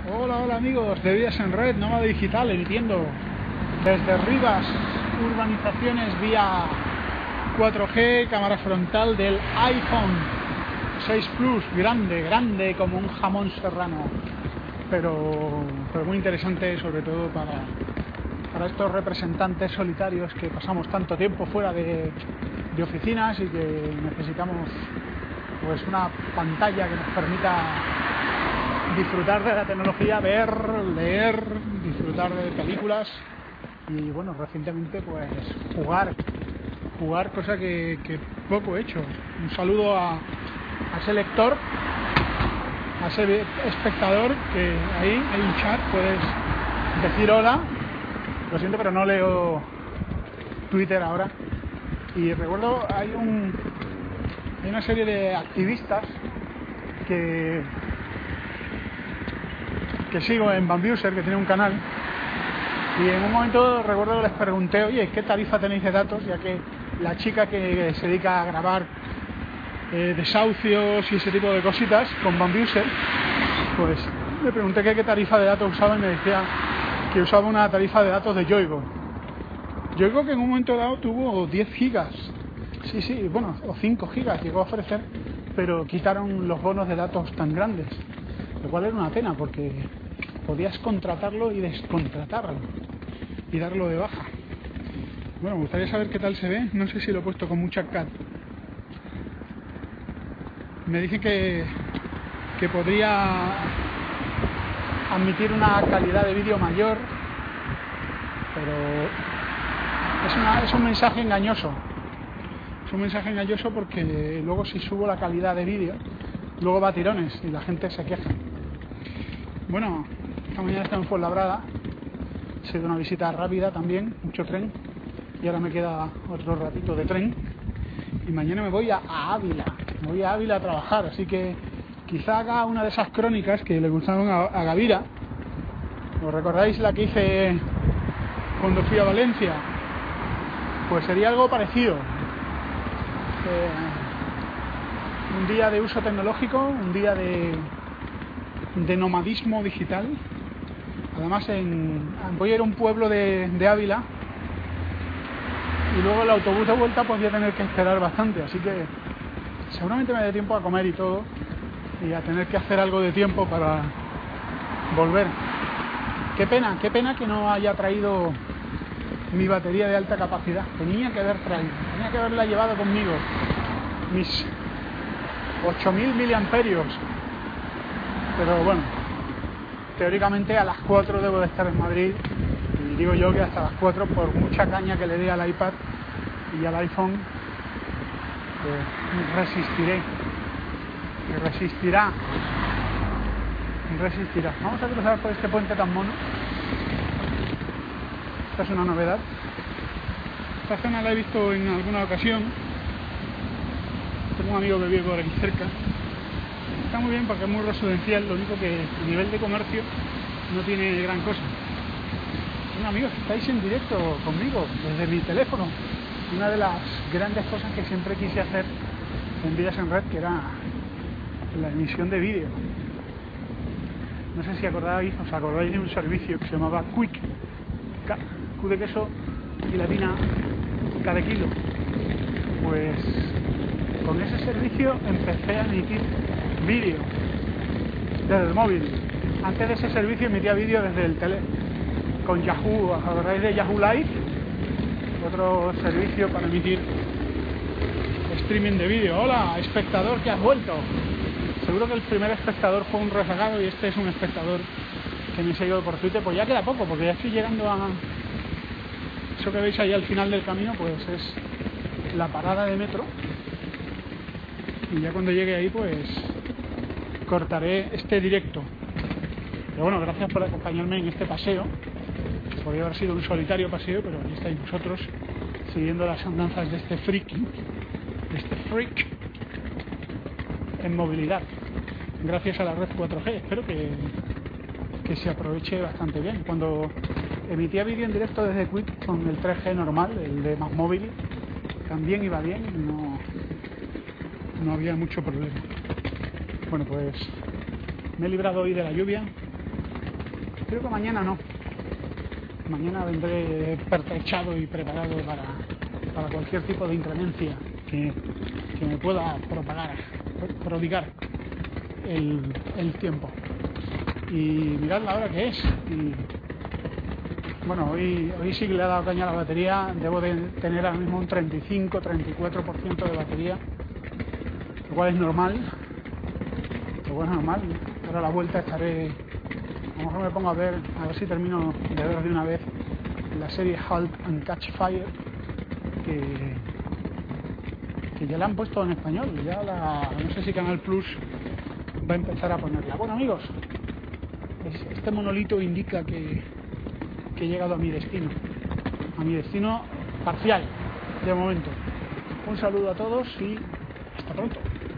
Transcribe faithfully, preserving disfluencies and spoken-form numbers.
Hola, hola amigos de Vidas en Red, Nómada Digital, emitiendo desde Rivas, urbanizaciones vía cuatro G, cámara frontal del iPhone seis Plus, grande, grande como un jamón serrano, pero, pero muy interesante sobre todo para, para estos representantes solitarios que pasamos tanto tiempo fuera de, de oficinas y que necesitamos pues una pantalla que nos permita disfrutar de la tecnología, ver, leer, disfrutar de películas y bueno, recientemente pues jugar, jugar cosa que, que poco he hecho. Un saludo a, a ese lector, a ese espectador que ahí hay un chat, puedes decir hola. Lo siento, pero no leo Twitter ahora. Y recuerdo, hay un hay una serie de activistas que que sigo en Bambuser, que tiene un canal, y en un momento recuerdo que les pregunté, oye, ¿qué tarifa tenéis de datos? Ya que la chica que se dedica a grabar eh, desahucios y ese tipo de cositas con Bambuser, pues le pregunté que qué tarifa de datos usaba y me decía que usaba una tarifa de datos de Yoigo. Yoigo, que en un momento dado tuvo diez gigas, sí, sí, bueno, o cinco gigas llegó a ofrecer, pero quitaron los bonos de datos tan grandes, lo cual era una pena porque podías contratarlo y descontratarlo y darlo de baja. Bueno, me gustaría saber qué tal se ve. No sé si lo he puesto con mucha cat. Me dicen que, que podría admitir una calidad de vídeo mayor, pero es, una, es un mensaje engañoso. Es un mensaje engañoso porque luego si subo la calidad de vídeo, luego va a tirones y la gente se queja. Bueno, esta mañana estaba en Fuenlabrada, he sido una visita rápida también, mucho tren, y ahora me queda otro ratito de tren, y mañana me voy a, a Ávila, me voy a Ávila a trabajar, así que quizá haga una de esas crónicas que le gustaron a, a Gavira. ¿Os recordáis la que hice cuando fui a Valencia? Pues sería algo parecido. Eh, un día de uso tecnológico, un día de, de nomadismo digital. Además, en, voy a ir a un pueblo de, de Ávila y luego el autobús de vuelta podría tener que esperar bastante, así que seguramente me dé tiempo a comer y todo y a tener que hacer algo de tiempo para volver. Qué pena, qué pena que no haya traído mi batería de alta capacidad. Tenía que haber traído, tenía que haberla llevado conmigo. Mis ocho mil miliamperios. Pero bueno, teóricamente a las cuatro debo de estar en Madrid, y digo yo que hasta las cuatro, por mucha caña que le dé al iPad y al iPhone, pues resistiré, y resistirá, y resistirá. Vamos a cruzar por este puente tan mono. Esta es una novedad. Esta zona la he visto en alguna ocasión. Tengo un amigo que vive por aquí cerca. Está muy bien porque es muy residencial, lo único que a nivel de comercio no tiene gran cosa. Bueno, amigos, estáis en directo conmigo desde mi teléfono. Una de las grandes cosas que siempre quise hacer en Vidas en Red, que era la emisión de vídeo. No sé si acordáis, os acordáis de un servicio que se llamaba Quick, Q de queso y latina cada kilo. Pues con ese servicio empecé a emitir vídeo desde el móvil. Antes de ese servicio emitía vídeo desde el tele con Yahoo. ¿Os acordáis de Yahoo Live? Otro servicio para emitir streaming de vídeo. Hola, espectador que has vuelto. Seguro que el primer espectador fue un rezagado y este es un espectador que me ha seguido por Twitter. Pues ya queda poco, porque ya estoy llegando a eso que veis ahí al final del camino, pues es la parada de metro. Y ya cuando llegue ahí, pues cortaré este directo. Pero bueno, gracias por acompañarme en este paseo. Podría haber sido un solitario paseo, pero aquí estáis vosotros siguiendo las andanzas de este friki, de este freak en movilidad, gracias a la red cuatro G. Espero que, que se aproveche bastante bien. Cuando emitía vídeo en directo desde Quick con el tres G normal, el de más móvil, también iba bien, no, no había mucho problema. Bueno, pues me he librado hoy de la lluvia, creo que mañana no. Mañana vendré pertrechado y preparado para, para cualquier tipo de inclemencia que, que me pueda propagar, prodigar el, el tiempo. Y mirad la hora que es. Y, bueno, hoy, hoy sí que le ha dado caña a la batería. Debo de tener ahora mismo un treinta y cinco a treinta y cuatro por ciento de batería, lo cual es normal. Lo cual es normal. Ahora a la vuelta estaré. A lo mejor me pongo a ver, a ver si termino de ver de una vez la serie Halt and Catch Fire, que, que ya la han puesto en español. Ya la, no sé si Canal Plus va a empezar a ponerla. Bueno, amigos, este monolito indica que, que he llegado a mi destino. A mi destino parcial, de momento. Un saludo a todos y hasta pronto.